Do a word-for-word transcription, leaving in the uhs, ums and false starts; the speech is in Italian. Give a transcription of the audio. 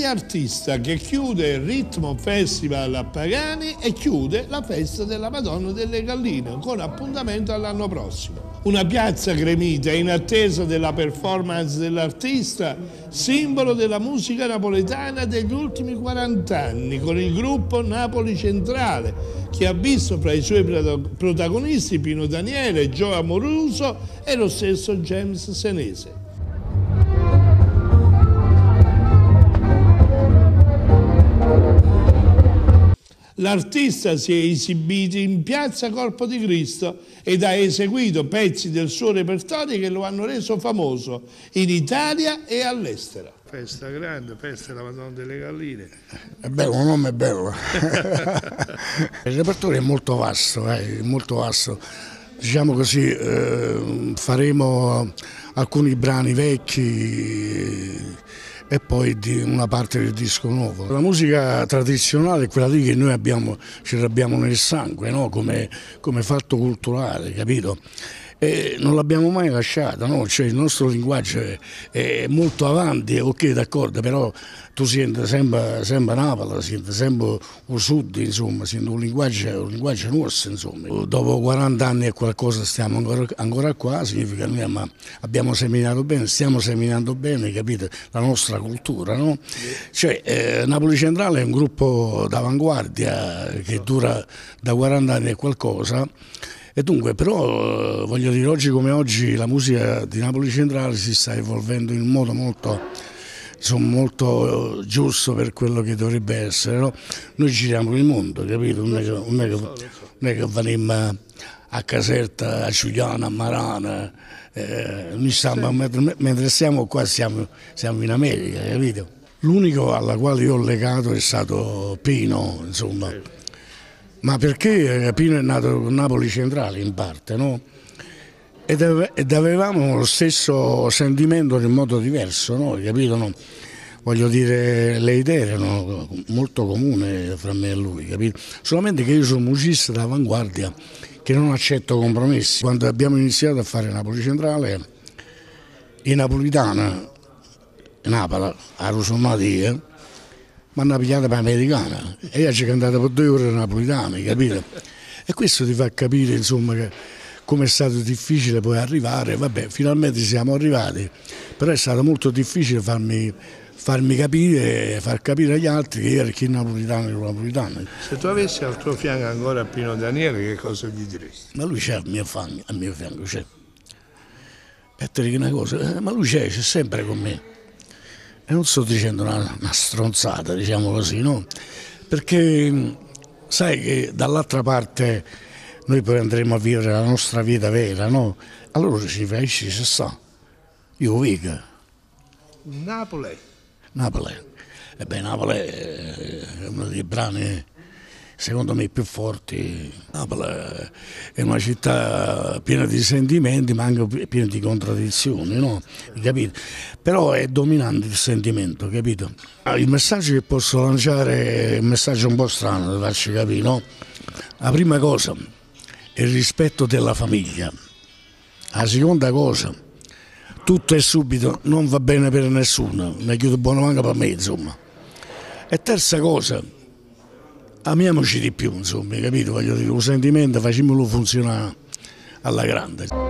artista che chiude il Ritmo Festival a Pagani e chiude la festa della Madonna delle Galline, con appuntamento all'anno prossimo. Una piazza gremita in attesa della performance dell'artista, simbolo della musica napoletana degli ultimi quaranta anni, con il gruppo Napoli Centrale, che ha visto fra i suoi protagonisti Pino Daniele, Joe Amoruso e lo stesso James Senese. L'artista si è esibito in piazza Corpo di Cristo ed ha eseguito pezzi del suo repertorio che lo hanno reso famoso in Italia e all'estero. Festa grande, festa della Madonna delle Galline. È bello, un nome è bello. Il repertorio è molto vasto, eh, molto vasto. Diciamo così, eh, faremo alcuni brani vecchi e poi di una parte del disco nuovo. La musica tradizionale è quella lì che noi abbiamo, ce l'abbiamo nel sangue, no? come, come fatto culturale, capito? E non l'abbiamo mai lasciata, no? Cioè, il nostro linguaggio è, è molto avanti, ok, d'accordo, però tu senti sempre, sempre Napoli, senti sempre il sud, insomma, senti un linguaggio, un linguaggio nostro, insomma. Dopo quaranta anni e qualcosa stiamo ancora, ancora qua, significa che noi abbiamo seminato bene, stiamo seminando bene, capite, la nostra cultura, no? Cioè, eh, Napoli Centrale è un gruppo d'avanguardia che dura da quaranta anni e qualcosa. E dunque, però, voglio dire, oggi come oggi la musica di Napoli Centrale si sta evolvendo in un modo molto, insomma, molto giusto per quello che dovrebbe essere, no? Noi giriamo il mondo, capito? Non è che, non è che, non è che veniamo a Caserta, a Giuliano, a Marana, eh, noi stiamo, mentre stiamo qua siamo, siamo in America, capito? L'unico alla quale io ho legato è stato Pino, insomma. Ma perché Pino è nato con Napoli Centrale in parte, no? Ed avevamo lo stesso sentimento in modo diverso, no? Capito? No? Voglio dire, le idee erano molto comuni fra me e lui, capito? Solamente che io sono un musicista d'avanguardia che non accetto compromessi. Quando abbiamo iniziato a fare Napoli Centrale, in napolitana, Napoli, a Rosomatia, mi hanno pigliata per americana e io ci ho cantato per due ore napolitane, capito? E questo ti fa capire, insomma, che come è stato difficile poi arrivare. Vabbè, finalmente siamo arrivati, però è stato molto difficile farmi, farmi capire, far capire agli altri che io ero chi napolitano e non napolitano. Se tu avessi al tuo fianco ancora Pino Daniele, che cosa gli diresti? Ma lui c'è al mio fianco, al mio fianco c'è. E te dico una cosa, ma lui c'è, c'è sempre con me. E non sto dicendo una, una stronzata, diciamo così, no? Perché sai che dall'altra parte noi poi andremo a vivere la nostra vita vera, no? Allora ci fai, ci sta. Io vivo. Napoli. Napoli. Ebbene, Napoli è uno dei brani, secondo me, più forti. Napoli è una città piena di sentimenti, ma anche piena di contraddizioni, no? Capito? Però è dominante il sentimento, capito? Il messaggio che posso lanciare è un messaggio un po' strano, da farci capire, no? La prima cosa è il rispetto della famiglia. La seconda cosa, tutto e subito non va bene per nessuno, ne chiudo buono manca per me, insomma. E terza cosa, amiamoci di più, insomma, capito? Voglio dire, un sentimento facciamolo funzionare alla grande.